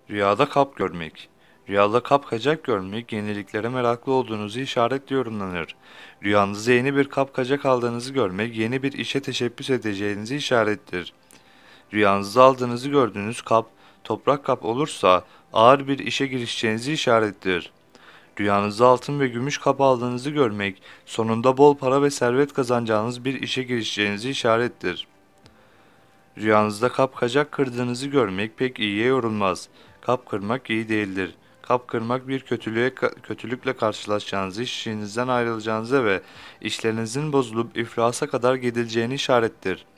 Rüyada kap görmek. Rüyada kap kacak görmek, yeniliklere meraklı olduğunuzu işaretli yorumlanır. Rüyanızda yeni bir kap kacak aldığınızı görmek, yeni bir işe teşebbüs edeceğinizi işarettir. Rüyanızda aldığınızı gördüğünüz kap, toprak kap olursa ağır bir işe girişeceğinizi işarettir. Rüyanızda altın ve gümüş kap aldığınızı görmek, sonunda bol para ve servet kazanacağınız bir işe girişeceğinizi işarettir. Rüyanızda kap kacak kırdığınızı görmek pek iyiye yorulmaz. Kap kırmak iyi değildir. Kap kırmak bir kötülükle karşılaşacağınızı, işinizden ayrılacağınızı ve işlerinizin bozulup iflasa kadar gidileceğini işarettir.